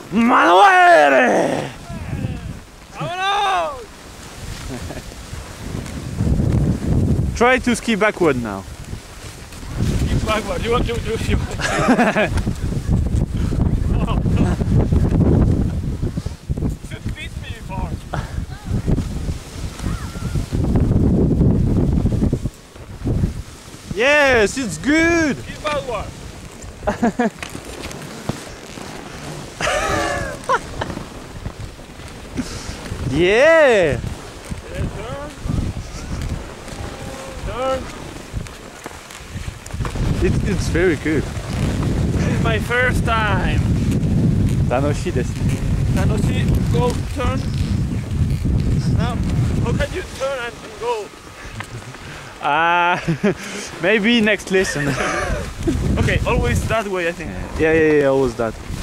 Manuel! Try to ski backward now. Ski backward. You want to do should beat me far. Yes, it's good. Ski backward. Yeah. Turn. Turn. It's very good. This is my first time. Tanoshi desu. Tanoshi, go turn. Now, how can you turn and go? Maybe next lesson. Okay, always that way, I think. Yeah, always that.